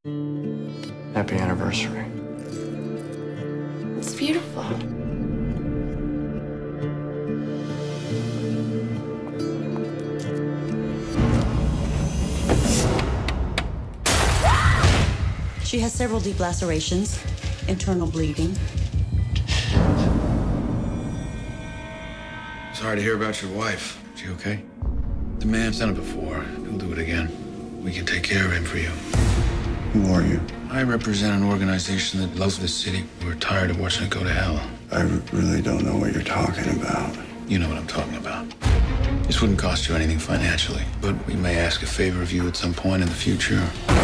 Happy anniversary. It's beautiful. She has several deep lacerations, internal bleeding. Sorry to hear about your wife. Is she okay? The man's done it before. He'll do it again. We can take care of him for you. Who are you? I represent an organization that loves this city. We're tired of watching it go to hell. I really don't know what you're talking about. You know what I'm talking about. This wouldn't cost you anything financially, but we may ask a favor of you at some point in the future.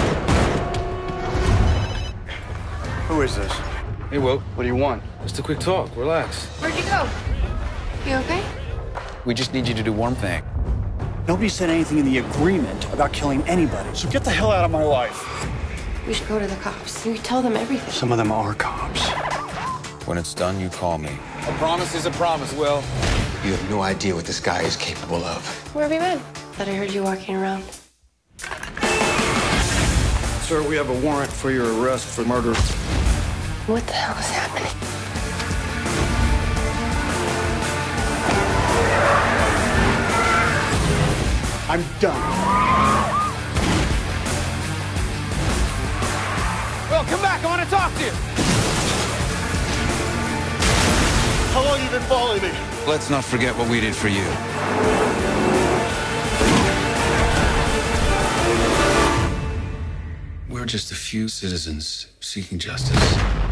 Who is this? Hey, Will. What do you want? Just a quick talk. Relax. Where'd you go? You okay? We just need you to do one thing. Nobody said anything in the agreement about killing anybody, so get the hell out of my life. We should go to the cops. You tell them everything. Some of them are cops. When it's done, you call me. A promise is a promise, Will. You have no idea what this guy is capable of. Where have you been? Thought I heard you walking around. Sir, we have a warrant for your arrest for murder. What the hell is happening? I'm done. Will, come back. I want to talk to you. How long you been following me? Let's not forget what we did for you. We're just a few citizens seeking justice.